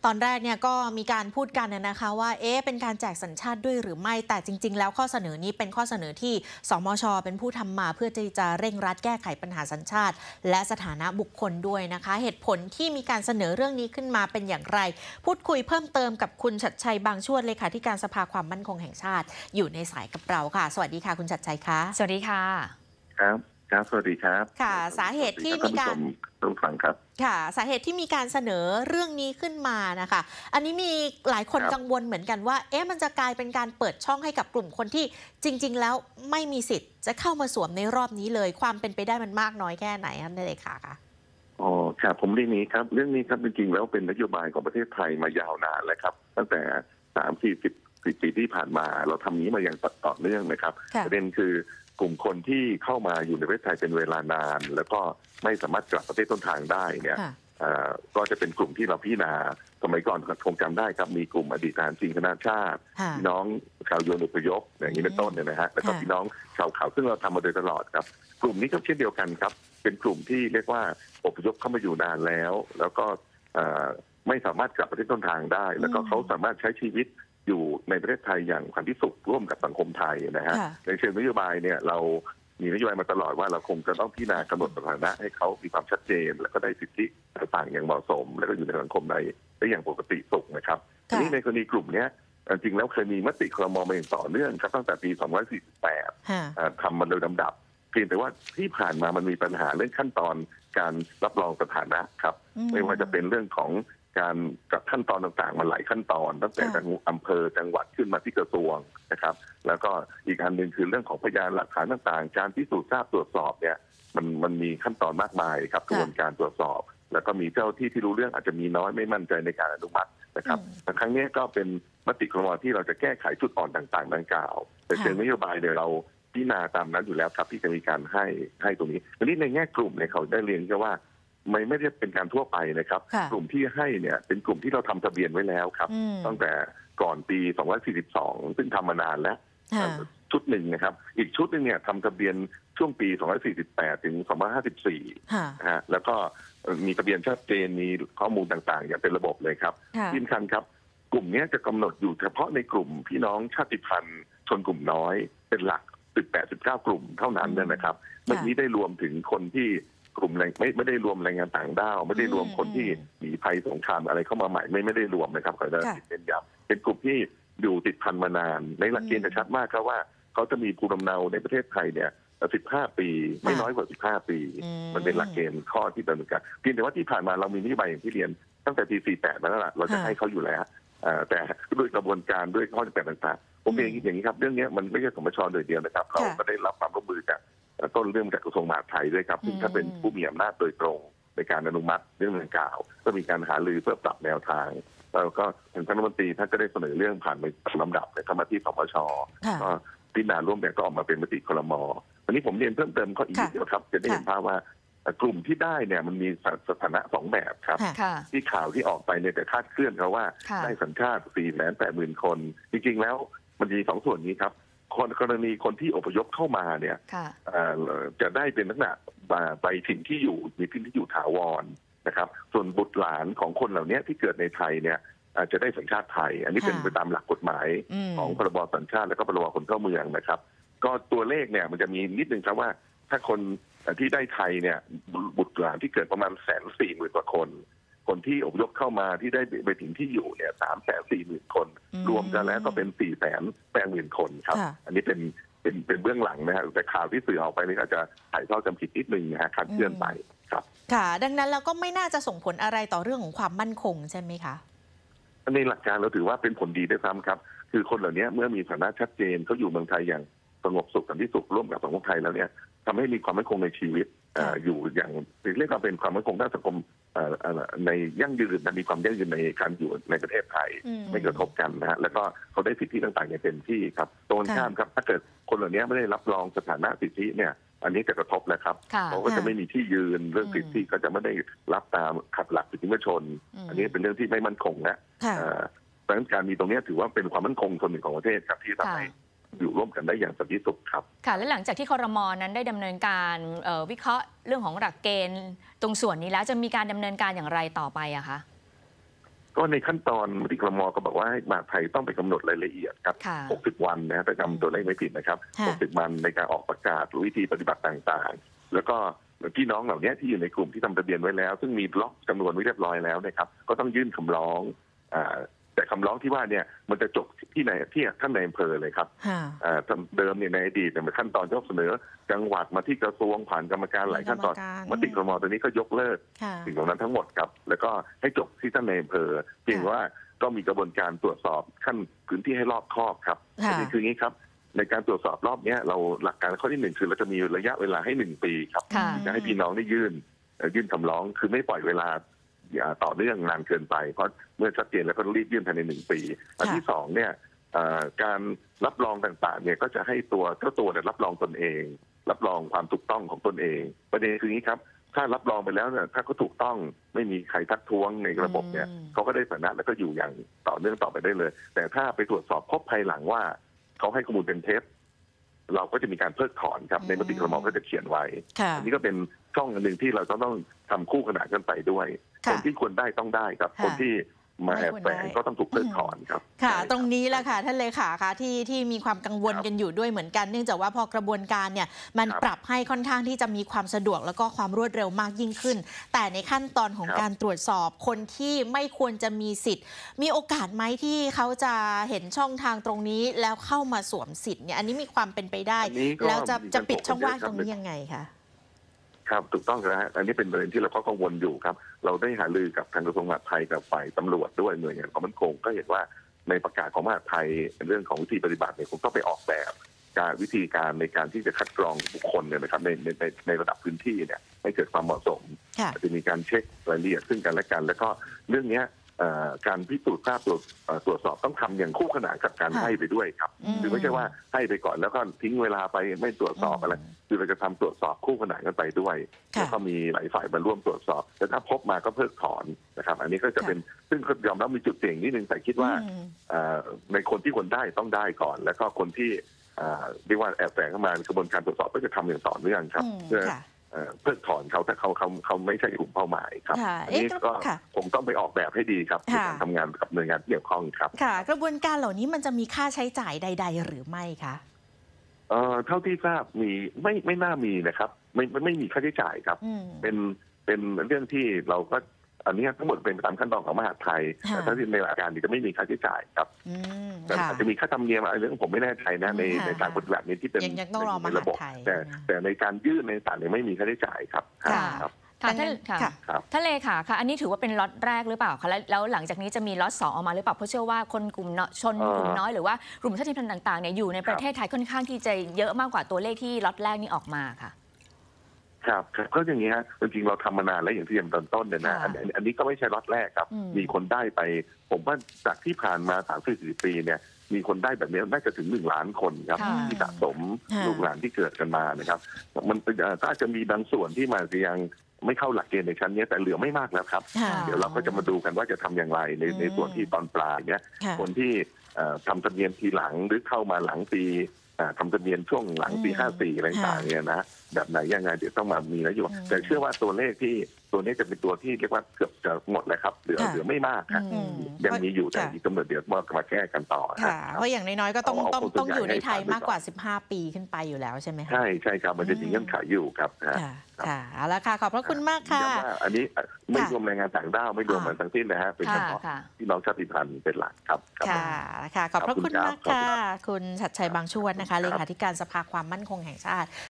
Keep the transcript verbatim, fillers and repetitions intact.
ตอนแรกเนี่ยก็มีการพูดกันนะคะว่าเอ๊ะเป็นการแจกสัญชาติด้วยหรือไม่แต่จริงๆแล้วข้อเสนอนี้เป็นข้อเสนอที่สมช.เป็นผู้ทำมาเพื่อที่จะเร่งรัดแก้ไขปัญหาสัญชาติและสถานะบุคคลด้วยนะคะเหตุผลที่มีการเสนอเรื่องนี้ขึ้นมาเป็นอย่างไรพูดคุยเพิ่มเติมกับคุณชัดชัยบางช่วงเลขาธิการสภาความมั่นคงแห่งชาติอยู่ในสายกับเราค่ะสวัสดีค่ะคุณชัดชัยคะสวัสดีค่ะครับครับสวัสดีครับค่ะสาเหตุที่มีการต้องฟังครับค่ะสาเหตุที่มีการเสนอเรื่องนี้ขึ้นมานะคะอันนี้มีหลายคนกังวลเหมือนกันว่าเอ๊ะมันจะกลายเป็นการเปิดช่องให้กับกลุ่มคนที่จริงๆแล้วไม่มีสิทธิ์จะเข้ามาสวมในรอบนี้เลยความเป็นไปได้มันมากน้อยแค่ไหนครับเลยค่ะคะอ๋อครับผมเรื่องนี้ครับเรื่องนี้ครับจริงๆแล้วเป็นนโยบายของประเทศไทยมายาวนานแล้วครับตั้งแต่สามสี่สิบปีที่ผ่านมาเราทำนี้มาอย่างต่อเนื่องนะครับประเด็นคือกลุ่มคนที่เข้ามาอยู่ในประเทศไทยเป็นเวลานานแล้วก็ไม่สามารถกลับประเทศต้นทางได้เนี่ยก็จะเป็นกลุ่มที่เราพิจารณาสมัยก่อนคงจำได้ครับมีกลุ่มอดีตทหารจริงคณะชาติพี่น้องชาวโยนอพยพอย่างนี้เป็นต้นเนี่ยนะฮะแล้วก็พี่น้องชาวเขาซึ่งเราทำมาโดยตลอดครับกลุ่มนี้ก็เช่นเดียวกันครับเป็นกลุ่มที่เรียกว่าอพยพเข้ามาอยู่นานแล้วแล้วก็ไม่สามารถกลับประเทศต้นทางได้แล้วก็เขาสามารถใช้ชีวิตอยู่ในประเทศไทยอย่างสันติสุขร่วมกับสังคมไทยนะฮะในเชิงนโยบายเนี่ยเรามีนโยบายมาตลอดว่าเราคงจะต้องพิจารณากำหนดสถานะให้เขามีความชัดเจนและก็ได้สิทธิต่างๆอย่างเหมาะสมแล้วก็อยู่ในสังคมในได้อย่างปกติสุขนะครับทีนี้ในกรณีกลุ่มนี้จริงแล้วเคยมีมติครม.มาอย่างต่อเนื่องครับตั้งแต่ปีสองพันสี่สิบแปดทำมาโดยลำดับเพียงแต่ว่าที่ผ่านมามันมีปัญหาเรื่องขั้นตอนการรับรองสถานะครับไม่ว่าจะเป็นเรื่องของการกับขั้นตอนต่างๆมาหลายขั้นตอนตั้งแต่ทางอำเภอจังหวัดขึ้นมาที่กระทรวงนะครับแล้วก็อีกอันหนึ่งคือเรื่องของพยานหลักฐานต่างๆการพิสูจน์ทราบตรวจสอบเนี่ยมันมันมีขั้นตอนมากมายครับกระบวนการตรวจสอบแล้วก็มีเจ้าที่ที่รู้เรื่องอาจจะมีน้อยไม่มั่นใจในการอนุมัตินะครับแต่ครั้งนี้ก็เป็นมติครม.ที่เราจะแก้ไขจุดอ่อนต่างๆดังกล่าวแต่เชิงนโยบายเดี๋ยวเราพิจารณาตามนั้นอยู่แล้วครับที่จะมีการให้ให้ตรงนี้ทีนี้ในแง่กลุ่มเนี่ยเขาได้เรียนก็ว่าไม่ไม่ได้เป็นการทั่วไปนะครับกลุ่มที่ให้เนี่ยเป็นกลุ่มที่เราทำทะเบียนไว้แล้วครับตั้งแต่ก่อนปีสองพันสี่สิบสองซึ่งทำมานานแล้วชุดหนึ่งนะครับอีกชุดหนึ่งเนี่ยทำทะเบียนช่วงปีสองพันสี่สิบแปดถึงสองพันห้าสิบสี่นะฮะแล้วก็มีทะเบียนชัดเจนมีข้อมูลต่างๆอย่างเป็นระบบเลยครับที่สำคัญครับกลุ่มนี้จะกำหนดอยู่เฉพาะในกลุ่มพี่น้องชาติพันธุ์ชนกลุ่มน้อยเป็นหลักสิบแปด สิบเก้ากลุ่มเท่านั้นนะครับเมื่อกี้ได้รวมถึงคนที่กลุ่มไม่ไม่ได้รวมแรงงานต่างด้าวไม่ได้รวมคนที่หนีภัยสงครามอะไรเข้ามาใหม่ไม่ไม่ได้รวมนะครับขอได้เป็นย้ำเป็นกลุ่มที่อยู่ติดพันมานานในหลักเกณฑ์จะชัดมากครับว่าเขาจะมีภูมิลำเนาในประเทศไทยเนี่ยสิบห้าปีไม่น้อยกว่าสิบห้าปีมันเป็นหลักเกณฑ์ข้อที่ดำเนินการเพียงแต่ว่าที่ผ่านมาเรามีนโยบายอย่างที่เรียนตั้งแต่ปีสี่สิบแปดมาแล้วล่ะเราจะให้เขาอยู่แล้วแต่ด้วยกระบวนการด้วยข้อจำกัดต่างๆผมเองอย่างนี้ครับเรื่องนี้มันไม่ใช่สมช.โดยเดียวนะครับเราก็ได้รับความร่วมมือจากต้นเรื่องจากกระทรวงมหาดไทยด้วยครับซึ่งถ้าเป็นผู้มีอำนาจโดยตรงในการอนุมัติเรื่องดังกล่าวก็มีการหารือเพื่อปรับแนวทางแล้วก็ทางท่านรัฐมนตรีท่านก็ได้เสนอเรื่องผ่านไปตามลำดับในคณะที่สมช.ก็พิจารณาร่วมกันก็ออกมาเป็นมติครม.วันนี้ผมเรียนเพิ่มเติมข้ออีกนิดเดียวครับจะได้เห็นภาพว่ากลุ่มที่ได้เนี่ยมันมีสถานะสองแบบครับที่ข่าวที่ออกไปเนี่ยแต่คาดเคลื่อนเขาว่าได้สัญชาติ สี่แสนแปดหมื่น คนจริงๆแล้วมันมีสองส่วนนี้ครับคนกรณีคนที่อพยพเข้ามาเนี่ยจะได้เป็นลักษณะใบถิ่นที่อยู่มีถิ่นที่อยู่ถาวรนะครับส่วนบุตรหลานของคนเหล่านี้ที่เกิดในไทยเนี่ยจะได้สัญชาติไทยอันนี้เป็นไปตามหลักกฎหมายของพรบสัญชาติและก็พรบคนเข้าเมืองนะครับก็ตัวเลขเนี่ยมันจะมีนิดนึงครับว่าถ้าคนที่ได้ไทยเนี่ยบุตรหลานที่เกิดประมาณแสนสี่หมื่นกว่าคนคนที่อพยพเข้ามาที่ได้ไปถึงที่อยู่เนี่ยสามแสนสี่หมื่นคนรวมกันแล้วก็เป็นสี่แสนแปดหมื่นคนครับอันนี้เป็นเป็นเป็นเบื้องหลังนะฮะแต่ข่าวที่สื่อออกไปนี่อาจจะถ่ายทอดจำผิดนิดนึงนะฮะคลาดเคลื่อนไปครับค่ะดังนั้นเราก็ไม่น่าจะส่งผลอะไรต่อเรื่องของความมั่นคงใช่ไหมคะในหลักการเราถือว่าเป็นผลดีด้วยซ้ำครับคือคนเหล่านี้เมื่อมีฐานะชัดเจนเขาอยู่เมืองไทยอย่างสงบสุขสันติสุขร่วมกับสังคมไทยแล้วเนี่ยทำให้มีความมั่นคงในชีวิตอยู่อย่างเรียกว่าเป็นความมั่นคงด้านสังคมในยั่งยืนมีความยั่งยืนในการอยู่ในประเทศไทยไม่กระทบกันนะฮะแล้วก็เขาได้สิทธิต่างๆอย่างเต็มที่ครับตรงข้ามครับถ้าเกิดคนเหล่านี้ไม่ได้รับรองสถานะสิทธิเนี่ยอันนี้จะกระทบแล้วครับเขาก็จะไม่มีที่ยืนเรื่องสิทธิก็จะไม่ได้รับตามขัดหลักสิทธิมนุษยชนอันนี้เป็นเรื่องที่ไม่มั่นคงนะดังนั้นการมีตรงนี้ถือว่าเป็นความมั่นคงส่วนหนึ่งของประเทศครับที่ทำให้อยู่ร่วมกันได้อย่างสันติสุขครับค่ะและหลังจากที่ครม.นั้นได้ดำเนินการวิเคราะห์เรื่องของหลักเกณฑ์ตรงส่วนนี้แล้วจะมีการดำเนินการอย่างไรต่อไปอะคะก็ในขั้นตอนมติครม.ก็บอกว่าให้มหาดไทยต้องไปกำหนดรายละเอียดครับค่ะหกสิบ วันนะแต่จำตัวเลขไม่ผิดนะครับค่ะหกสิบ วันในการออกประกาศวิธีปฏิบัติต่างๆ แล้วก็พี่น้องเหล่านี้ที่อยู่ในกลุ่มที่ทำทะเบียนไว้แล้ว ซึ่งมีล็อกจำนวนไว้เรียบร้อยแล้วนะครับก็ต้องยื่นคำร้องอ่าแต่คำร้องที่ว่าเนี่ยมันจะจบที่ไหนที่ท่านในอำเภอเลยครับค่ะอ่าเดิมเนี่ยในอดีตเนี่ยขั้นตอนที่เสนอจังหวัดมาที่กระทรวงผ่านกรรมการหลายขั้นตอนกรรมการมติครม.ตัวนี้ก็ยกเลิกค่ะสิ่งเหล่านั้นทั้งหมดครับแล้วก็ให้จบที่ท่านในอำเภอเพียงว่าก็มีกระบวนการตรวจสอบขั้นพื้นที่ให้รอบคอบครับค่ะอันนี้คืออย่างนี้ครับในการตรวจสอบรอบเนี้ยเราหลักการข้อที่หนึ่งคือเราจะมีระยะเวลาให้หนึ่งปีครับค่ะจะให้พี่น้องได้ยื่นเอ่อยื่นคำร้องคือไม่ปล่อยเวลาอ่าต่อเนื่องนานเกินไปเพราะเมื่อชัดเจนแล้วก็รีบยื่นภายในหนึ่งปีอันที่สองเนี่ยเอ่อการรับรองต่างๆเนี่ยก็จะให้ตัวเจ้าตัวเนี่ยรับรองตนเอง รับรองความถูกต้องของตนเอง ประเด็นคืออย่างนี้ครับถ้ารับรองไปแล้วเนี่ยถ้าเขาถูกต้องไม่มีใครทักท้วงในระบบเนี่ยอืมเขาก็ได้ฐานะแล้วก็อยู่อย่างต่อเนื่องต่อไปได้เลย แต่ถ้าไปตรวจสอบพบภายหลังว่าเขาให้ข้อมูลเป็นเท็จเราก็จะมีการเพิกถอนครับในมติครม.ก็จะเขียนไว้ค่ะอันนี้ก็เป็นช่องอันหนึ่งที่เราต้องต้องทำคู่ขนานกันไปด้วยค่ะคนที่ควรได้ต้องได้ครับค่ะคนที่มาแอบแฝงไม่ควรได้ก็ต้องถูกเพิกถอนครับค่ะใช่บตรงนี้แหละค่ะท่านเลขาค่ะที่ที่มีความกังวลครับกันอยู่ด้วยเหมือนกันเนื่องจากว่าพอกระบวนการเนี่ยมันครับปรับให้ค่อนข้างที่จะมีความสะดวกแล้วก็ความรวดเร็วมากยิ่งขึ้น แต่ในขั้นตอนของครับการตรวจสอบคนที่ไม่ควรจะมีสิทธิ์ มีโอกาสไหมที่เขาจะเห็นช่องทางตรงนี้แล้วเข้ามาสวมสิทธิ์เนี่ยอันนี้มีความเป็นไปได้อันนี้ก็แล้วจะมีการจะปิดช่องว่างถกกันเยอะครับตรงนี้ยังไงคะครับถูกต้องนะฮะอันนี้เป็นประเด็นที่เราก็กังวลอยู่ครับ เราได้หารือกับทางกระทรวงมหาดไทยกับฝ่ายตำรวจด้วยหน่วยงานความมั่นคงก็เห็นว่าในประกาศของมหาดไทยเรื่องของวิธีปฏิบัติเนี่ยคงต้องไปออกแบบการวิธีการในการที่จะคัดกรองบุคคลเนี่ยนะครับในในในในระดับพื้นที่เนี่ยให้เกิดความเหมาะสมค่ะจะมีการเช็ครายละเอียดซึ่งกันและกัน แล้วก็เรื่องเนี้ยเอ่อการพิสูจน์ทราบตรวจเอ่อตรวจสอบต้องทำอย่างคู่ขนานกับการค่ะให้ไปด้วยครับอืมคือไม่ใช่ว่าให้ไปก่อนแล้วก็ทิ้งเวลาไปไม่ตรวจสอบอะไร คือเราจะทำตรวจสอบคู่ขนานกันไปด้วยค่ะแล้วก็มีหลายฝ่ายมาร่วมตรวจสอบแต่ถ้าพบมาก็เพิกถอนนะครับ อันนี้ก็จะเป็นซึ่งยอมรับมีจุดเสี่ยงนิดนึงแต่คิดว่าอืมเอ่อในคนที่ควรได้ต้องได้ก่อน แล้วก็คนที่เอ่อเรียกว่าแอบแฝงเข้ามากระบวนการตรวจสอบก็จะทำอย่างต่อเนื่องครับอืมเพื่อค่ะเอ่อเพิกถอนเขาถ้าเขาเขาเขาไม่ใช่กลุ่มเป้าหมายครับค่ะอันนี้เอ๊ะก็ค่ะคงต้องไปออกแบบให้ดีครับในค่ะการทำงานกับหน่วยงานที่เกี่ยวข้องครับค่ะ กระบวนการเหล่านี้มันจะมีค่าใช้จ่ายใด ๆ หรือไม่คะเอ่อเท่าที่ทราบมีไม่ไม่น่ามีนะครับไม่ไม่ไม่มีค่าใช้จ่ายครับอืมเป็นเป็นเรื่องที่เราก็อันนี้ทั้งหมดเป็นไปตามขั้นตอนของมหาดไทยค่ะแต่ถ้าที่ในหลักการนี้จะไม่มีค่าใช้จ่ายครับอืมแต่ค่ะอาจจะมีค่าธรรมเนียมอะไรเรื่องผมไม่แน่ใจนะในค่ะในการปฏิบัตินี้ที่เป็นยังยังต้องรอในมหาดระบบไทยแต่นะแต่ในการยื่นในต่างเนี่ยไม่มีค่าใช้จ่ายครับค่ะครับค่ะดังนั้ท่านนค่ะค่ะครับท่านเลขาค่ะ อันนี้ถือว่าเป็นล็อตแรกหรือเปล่าคะแล้วแล้วหลังจากนี้จะมีล็อตสองออกมาหรือเปล่าเพราะเชื่อว่าคนกลุ่มเนาะชนเอ่อกลุ่มน้อยหรือว่ากลุ่มชาติพันธุ์ต่างๆเนี่ยอยู่ในประเทศไทยค่อนข้างที่จะเยอะมากกว่าตัวเลขที่ล็อตแรกนี้ออกมาค่ะครับครับก็อย่างนี้ฮะจริงๆเราทำมานานแล้วอย่างที่เรียนตอนต้นเนี่ยนะค่ะอันอันอันนี้ก็ไม่ใช่ล็อตแรกครับอืมมีคนได้ไป ผมว่าจากที่ผ่านมาสามสิบสี่ปีเนี่ยมีคนได้แบบนี้น่าจะถึงหนึ่งล้านคนครับค่ะที่สะสมค่ะลูกหลานที่เกิดกันมานะครับ มันเอ่อก็อาจจะมีบางส่วนที่มายังไม่เข้าหลักเกณฑ์ในชั้นนี้แต่เหลือไม่มากแล้วครับค่ะเดี๋ยวเราก็จะมาดูกันว่าจะทำอย่างไรในอืมในส่วนที่ตอนปลายเนี่ยค่ะคนที่เอ่อทำทะเบียนทีหลังหรือเข้ามาหลังปีอ่าทำทะเบียนช่วงหลังปีอืมห้าสี่อะไรต่างๆเนี่ยนะแบบไหนยังไงเดี๋ยวต้องมามีนโยบายอืมแต่เชื่อว่าตัวเลขที่ตัวนี้จะเป็นตัวที่เรียกว่าเกือบจะหมดแล้วครับเหลือค่ะเหลือไม่มากครับอือืมยังมีอยู่แต่ค่ะอีกกำหนดเดี๋ยวมาแก้กันต่อค่ะรับเพราะอย่างน้อยๆก็ต้องเอาต้องเอาคนส่วนต้องอยู่ในไทยใหญ่ให้ผ่านไปมากกว่าก่อนสิบห้า ปีขึ้นไปอยู่แล้วใช่ไหมคะใช่ใช่ครับมันจะมีเงื่อนไขอยู่ครับนะค่ะค่ะเอาละค่ะขอบพระคุณมากค่ะย้ำว่าอันนี้ไม่ค่ะรวมแรงงานต่างด้าวไม่รวมอ่ามันทั้งสิ้นนะฮะเป็นเฉค่ะพาะค่ะพี่น้องชาติพันธุ์เป็นหลักครับครับค่ะค่ะ ขอบพระคุณขอบคุณครับมากค่ะ คุณชัดชัยบางชวนนะคะครับเลขาธิการสภาความมั่นคงแห่งชาติ